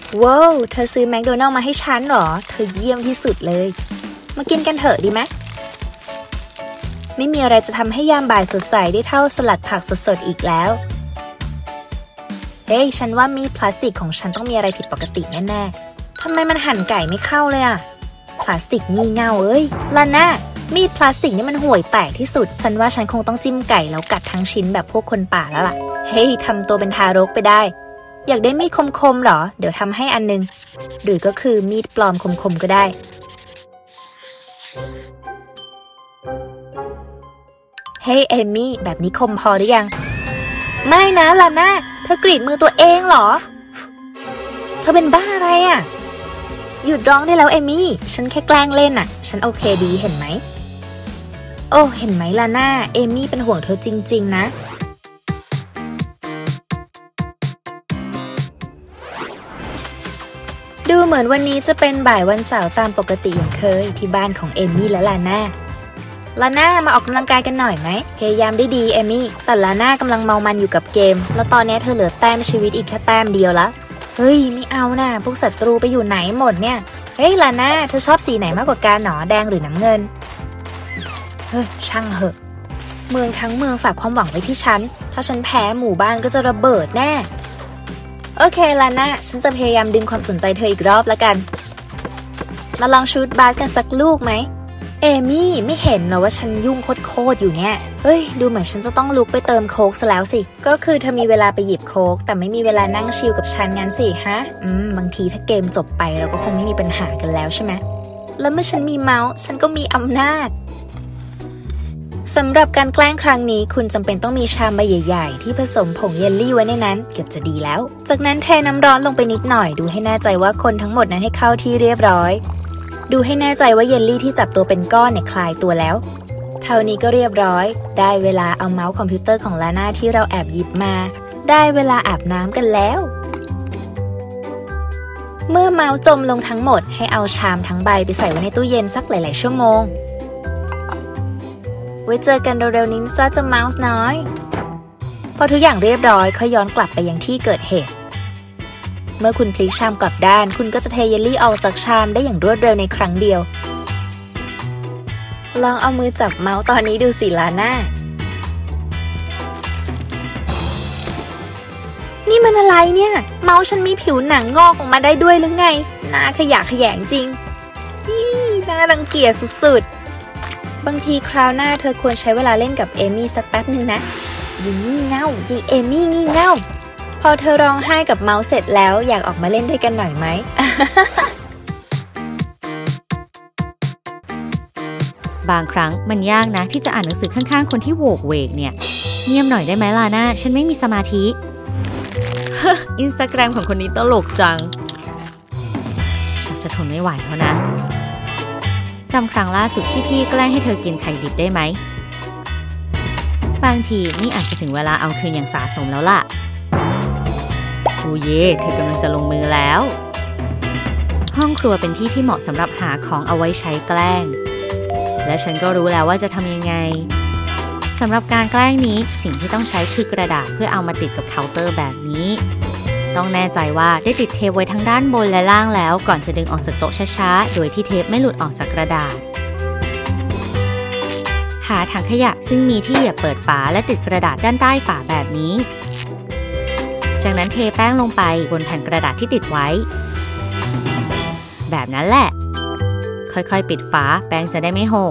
ว้าวเธอซื้อแมคโดนัลด์มาให้ฉันเหรอเธอเยี่ยมที่สุดเลยมากินกันเถอะดีไหมไม่มีอะไรจะทำให้ยามบ่ายสดใสได้เท่าสลัดผักสดๆอีกแล้วเฮ้ยฉันว่ามีดพลาสติกของฉันต้องมีอะไรผิดปกติแน่ๆทำไมมันหั่นไก่ไม่เข้าเลยอะพลาสติกงี่เง่าเอ้ยลาน่ามีดพลาสติกนี่มันห่วยแตกที่สุดฉันว่าฉันคงต้องจิ้มไก่แล้วกัดทั้งชิ้นแบบพวกคนป่าแล้วล่ะเฮ้ยทำตัวเป็นทารกไปได้อยากได้มีดคมๆหรอเดี๋ยวทำให้อันนึงหรือก็คือมีดปลอมคมๆก็ได้เฮ้ยเอมี่แบบนี้คมพอหรือยังไม่นะลาน่าเธอกรีดมือตัวเองเหรอเธอเป็นบ้าอะไรอ่ะหยุดร้องได้แล้วเอมี่ฉันแค่แกล้งเล่นอ่ะฉันโอเคดีเห็นไหมโอ้เห็นไหมลาน่าเอมี่เป็นห่วงเธอจริงๆนะดูเหมือนวันนี้จะเป็นบ่ายวันเสาร์ตามปกติอย่างเคยที่บ้านของเอมี่และลาน่ามาออกกำลังกายกันหน่อยไหมพยายามได้ดีเอมี่แต่ลาน่ากำลังเมามันอยู่กับเกมแล้วตอนนี้เธอเหลือแต้มชีวิตอีกแค่แต้มเดียวละเฮ้ยไม่เอาน่ะพวกศัตรูไปอยู่ไหนหมดเนี่ยเฮ้ยลาน่าเธอชอบสีไหนมากกว่ากันหนอแดงหรือน้ำเงินเฮ้ยช่างเหอะเมืองทั้งเมืองฝากความหวังไว้ที่ฉันถ้าฉันแพ้หมู่บ้านก็จะระเบิดแน่โอเคลาน่าฉันจะพยายามดึงความสนใจเธออีกรอบละกันมาลองชูตบาสกันสักลูกไหมเอมี่ไม่เห็นเหรอว่าฉันยุ่งโคตรอยู่เนี่ยเฮ้ยดูเหมือนฉันจะต้องลุกไปเติมโค้กซะแล้วสิก็คือเธอมีเวลาไปหยิบโค้กแต่ไม่มีเวลานั่งชิลกับฉันงั้นสิฮะบางทีถ้าเกมจบไปเราก็คงไม่มีปัญหากันแล้วใช่ไหมแล้วเมื่อฉันมีเมาส์ฉันก็มีอำนาจสำหรับการแกล้งครั้งนี้คุณจำเป็นต้องมีชามใบใหญ่ๆที่ผสมผงเยลลี่ไว้ในนั้นเกือบจะดีแล้วจากนั้นเทน้ำร้อนลงไปนิดหน่อยดูให้แน่ใจว่าคนทั้งหมดนั้นให้เข้าที่เรียบร้อยดูให้แน่ใจว่าเยลลี่ที่จับตัวเป็นก้อนเนี่ยคลายตัวแล้วเท่านี้ก็เรียบร้อยได้เวลาเอาเมาส์คอมพิวเตอร์ของลาน่าที่เราแอบหยิบมาได้เวลาอาบน้ำกันแล้วเมื่อเมาส์จมลงทั้งหมดให้เอาชามทั้งใบไปใส่ไว้ในตู้เย็นสักหลายๆชั่วโมงไว้เจอกันเร็วๆนี้จ้าจะเมาส์น้อยพอทุกอย่างเรียบร้อยค่อยย้อนกลับไปยังที่เกิดเหตุเมื่อคุณพลิกชามกลับด้านคุณก็จะเทเยลลี่ออกจากชามได้อย่างรวดเร็วในครั้งเดียวลองเอามือจับเมาส์ตอนนี้ดูสิลาน่านี่มันอะไรเนี่ยเมาส์ฉันมีผิวหนังงอกออกมาได้ด้วยหรือไงน่าขยะแขยงจริงน่ารังเกียจสุดๆบางทีคราวหน้าเธอควรใช้เวลาเล่นกับเอมี่สักแป๊บนึงนะยิ่งงี่เง่ายิ่งเอมี่งี่เง่าพอเธอร้องไห้กับเมาส์เสร็จแล้วอยากออกมาเล่นด้วยกันหน่อยไหมบางครั้งมันยากนะที่จะอ่านหนังสือข้างๆคนที่โหวกเวกเนี่ยเงียบหน่อยได้ไหมลาน่าฉันไม่มีสมาธิ อินสตาแกรมของคนนี้ตลกจังฉันจะทนไม่ไหวแล้วนะจำครั้งล่าสุดที่พี่แกล้งให้เธอกินไข่ดิบได้ไหมบางทีนี่อาจจะถึงเวลาเอาคืนอย่างสาสมแล้วล่ะโอ้เย่เธอกำลังจะลงมือแล้วห้องครัวเป็นที่ที่เหมาะสำหรับหาของเอาไว้ใช้แกล้งและฉันก็รู้แล้วว่าจะทำยังไงสำหรับการแกล้งนี้สิ่งที่ต้องใช้คือกระดาษเพื่อเอามาติดกับเคาน์เตอร์แบบนี้ต้องแน่ใจว่าได้ติดเทปไว้ทั้งด้านบนและล่างแล้วก่อนจะดึงออกจากโต๊ะช้าๆโดยที่เทปไม่หลุดออกจากกระดาษหาถังขยะซึ่งมีที่เหยียบเปิดฝาและติดกระดาษด้านใต้ฝาแบบนี้จากนั้นเทแป้งลงไปบนแผ่นกระดาษที่ติดไว้แบบนั้นแหละค่อยๆปิดฝาแป้งจะได้ไม่หก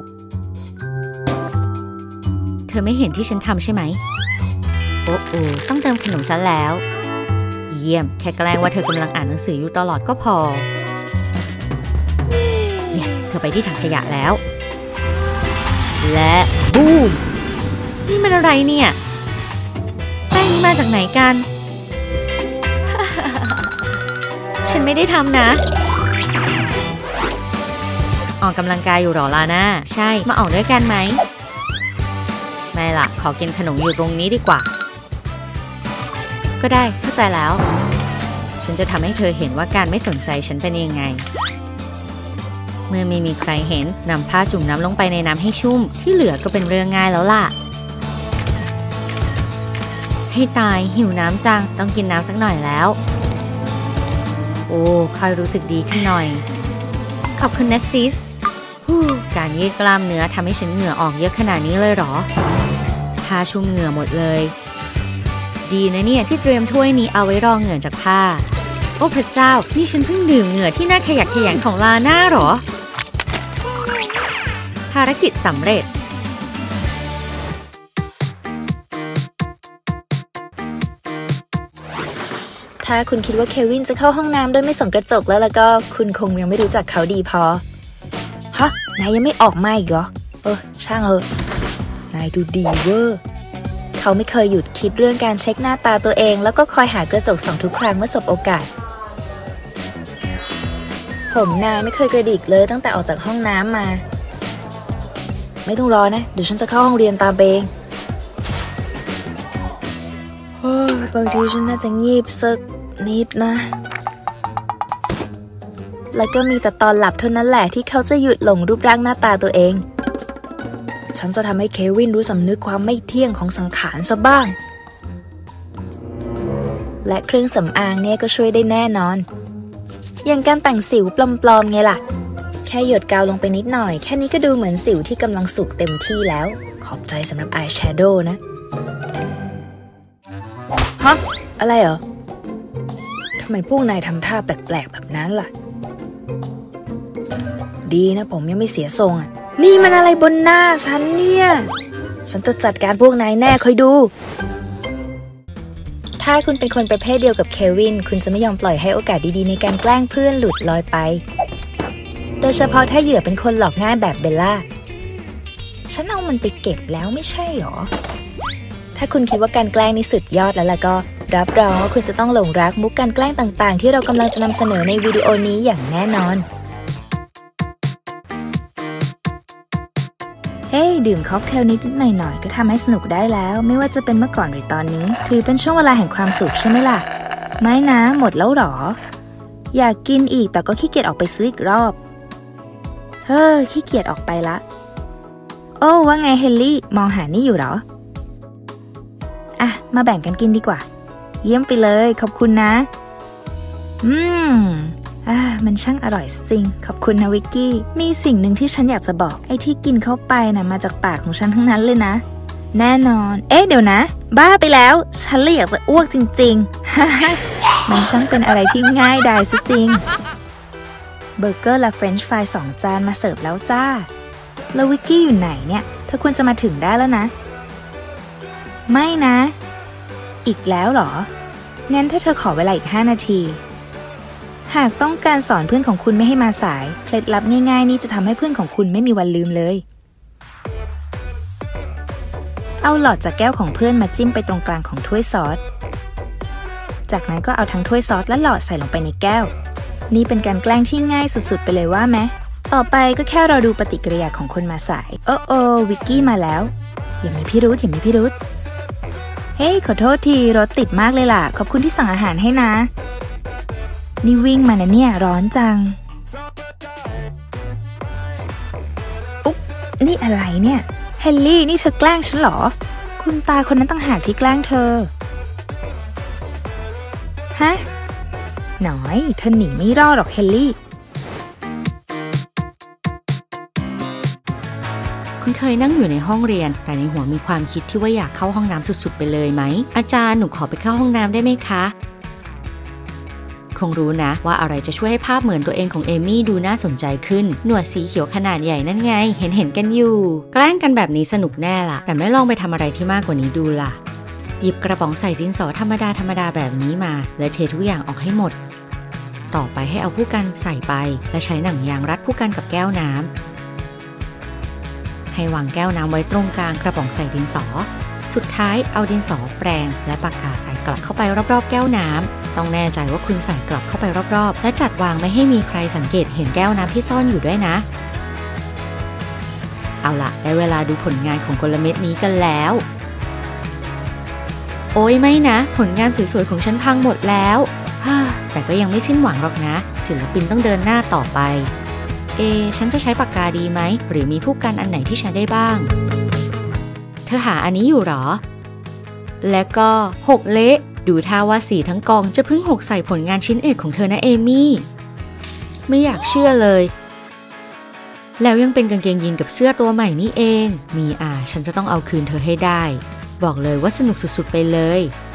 เธอไม่เห็นที่ฉันทำใช่ไหมโอ้ต้องเติมขนมซะแล้วเยี่ยมแค่แกล้งว่าเธอกำลังอ่านหนังสืออยู่ตลอดก็พอ yes เธอไปที่ถังขยะแล้วและบูมนี่มันอะไรเนี่ยแป้งนี้มาจากไหนกัน ฉันไม่ได้ทำนะออกกำลังกายอยู่หรอลาน่าใช่มาออกด้วยกันไหมไม่ล่ะขอกินขนมอยู่ตรงนี้ดีกว่าก็ได้เข้าใจแล้วฉันจะทำให้เธอเห็นว่าการไม่สนใจฉันเป็นยังไงเมื่อไม่มีใครเห็นนำผ้าจุ่มน้ำลงไปในน้ำให้ชุ่มที่เหลือก็เป็นเรื่องง่ายแล้วล่ะให้ตายหิวน้ำจังต้องกินน้ำสักหน่อยแล้วโอ้ค่อยรู้สึกดีขึ้นหน่อยขอบคุณนะซิสการยืดกล้ามเนื้อทำให้ฉันเหงื่อออกเยอะขนาดนี้เลยเหรอผ้าชุ่มเหงื่อหมดเลยดีนะเนี่ยที่เตรียมถ้วยนี้เอาไว้รองเหงื่อจากผ้าโอ้พระเจ้านี่ฉันเพิ่งดื่มเหงื่อที่น่าขยักขยงของลาน่าเหรอภารกิจสำเร็จถ้าคุณคิดว่าเควินจะเข้าห้องน้ำโดยไม่ส่องกระจกแล้วก็คุณคงยังไม่รู้จักเขาดีพอฮะนายยังไม่ออกมาอีกเหรอช่างเถอะนายดูดีเวอร์เขาไม่เคยหยุดคิดเรื่องการเช็คหน้าตาตัวเองแล้วก็คอยหากระจกส่องทุกครั้งเมื่อสบโอกาสผมนายไม่เคยกระดิกเลยตั้งแต่ออกจากห้องน้ำมาไม่ต้องรอนะเดี๋ยวฉันจะเข้าห้องเรียนตามเองบางทีฉันน่าจะงีบสักนิดนะแล้วก็มีแต่ตอนหลับเท่านั้นแหละที่เขาจะหยุดหลงรูปร่างหน้าตาตัวเองฉันจะทำให้เควินรู้สำนึกความไม่เที่ยงของสังขารซะบ้างและเครื่องสำอางเนี่ยก็ช่วยได้แน่นอนอย่างการแต่งสิวปลอมๆไงล่ะแค่หยดกาวลงไปนิดหน่อยแค่นี้ก็ดูเหมือนสิวที่กำลังสุกเต็มที่แล้วขอบใจสำหรับอายแชโดว์นะฮะอะไรเหรอทำไมพวกนายทำท่าแปลกๆแบบนั้นล่ะดีนะผมยังไม่เสียทรงอ่ะนี่มันอะไรบนหน้าฉันเนี่ยฉันจะจัดการพวกนายแน่คอยดูถ้าคุณเป็นคนประเภทเดียวกับเควินคุณจะไม่ยอมปล่อยให้โอกาสดีๆในการแกล้งเพื่อนหลุดลอยไปโดยเฉพาะถ้าเหยื่อเป็นคนหลอกง่ายแบบเบลล่าฉันเอามันไปเก็บแล้วไม่ใช่หรอถ้าคุณคิดว่าการแกล้งนี่สุดยอดแล้วก็รับรองว่าคุณจะต้องหลงรักมุกการแกล้งต่างๆที่เรากำลังจะนำเสนอในวิดีโอนี้อย่างแน่นอนเฮ้ยดื่มค็อกเทลนิดหน่อยๆก็ทำให้สนุกได้แล้วไม่ว่าจะเป็นเมื่อก่อนหรือตอนนี้ถือเป็นช่วงเวลาแห่งความสุขใช่ไหมล่ะไม่นะหมดแล้วหรออยากกินอีกแต่ก็ขี้เกียจออกไปซื้ออีกรอบขี้เกียจออกไปละโอ้ว่าไงเฮนรี่มองหานี่อยู่หรอมาแบ่งกันกินดีกว่าเยี่ยมไปเลยขอบคุณนะมันช่างอร่อยจริงขอบคุณนะวิกกี้มีสิ่งหนึ่งที่ฉันอยากจะบอกไอ้ที่กินเข้าไปนะมาจากปากของฉันทั้งนั้นเลยนะแน่นอนเดี๋ยวนะบ้าไปแล้วฉันเลยอยากจะอ้วกจริงๆ มันช่างเป็นอะไรที่ง่ายดายซะจริงเบอร์เกอร์และเฟรนช์ฟราย2 จานมาเสิร์ฟแล้วจ้าแล้ววิกกี้อยู่ไหนเนี่ยเธอควรจะมาถึงได้แล้วนะไม่นะอีกแล้วเหรองั้นถ้าเธอขอเวลาอีก5 นาทีหากต้องการสอนเพื่อนของคุณไม่ให้มาสายเคล็ดลับง่ายๆนี่จะทำให้เพื่อนของคุณไม่มีวันลืมเลยเอาหลอดจากแก้วของเพื่อนมาจิ้มไปตรงกลางของถ้วยซอสจากนั้นก็เอาทั้งถ้วยซอสและหลอดใส่ลงไปในแก้วนี่เป็นการแกล้งที่ง่ายสุดๆไปเลยว่าไหมต่อไปก็แค่รอดูปฏิกิริยาของคนมาสายวิกกี้มาแล้วอย่ามีพิรุธเฮ้ยขอโทษทีรถติดมากเลยล่ะขอบคุณที่สั่งอาหารให้นะนี่วิ่งมานะเนี่ยร้อนจังอุ๊บนี่อะไรเนี่ยเฮนรี่นี่เธอแกล้งฉันเหรอคุณตาคนนั้นต่างหากที่แกล้งเธอฮะหน่อยเธอหนีไม่รอดหรอกเฮนรี่คุณเคยนั่งอยู่ในห้องเรียนแต่ในหัวมีความคิดที่ว่าอยากเข้าห้องน้ำสุดๆไปเลยไหมอาจารย์หนูขอไปเข้าห้องน้ำได้ไหมคะคงรู้นะว่าอะไรจะช่วยให้ภาพเหมือนตัวเองของเอมี่ดูน่าสนใจขึ้นหนวดสีเขียวขนาดใหญ่นั่นไงเห็นกันอยู่แกล้งกันแบบนี้สนุกแน่ล่ะแต่ไม่ลองไปทำอะไรที่มากกว่านี้ดูล่ะหยิบกระป๋องใส่ดินสอธรรมดาแบบนี้มาและเททุกอย่างออกให้หมดต่อไปให้เอาผู้กันใส่ไปและใช้หนังยางรัดผู้กันกับแก้วน้ำให้วางแก้วน้ำไว้ตรงกลางกระป๋องใส่ดินสอสุดท้ายเอาดินสอแปรงและปากกาใส่กลับเข้าไปรอบๆแก้วน้ำต้องแน่ใจว่าคุณใส่กลับเข้าไปรอบๆและจัดวางไม่ให้มีใครสังเกตเห็นแก้วน้ำที่ซ่อนอยู่ด้วยนะเอาล่ะได้เวลาดูผลงานของกลเม็ดนี้กันแล้วโอ้ยไม่นะผลงานสวยๆของฉันพังหมดแล้วแต่ก็ยังไม่สิ้นหวังหรอกนะศิลปินต้องเดินหน้าต่อไปฉันจะใช้ปากกาดีไหมหรือมีผู้กันอันไหนที่ใช้ได้บ้างเธอหาอันนี้อยู่หรอและก็หกเละดูท่าว่าสีทั้งกองจะเพิ่งหกใส่ผลงานชิ้นเอกของเธอนะเอมี่ไม่อยากเชื่อเลยแล้วยังเป็นกางเกงยีนกับเสื้อตัวใหม่นี่เองฉันจะต้องเอาคืนเธอให้ได้บอกเลยว่าสนุกสุดๆไปเลย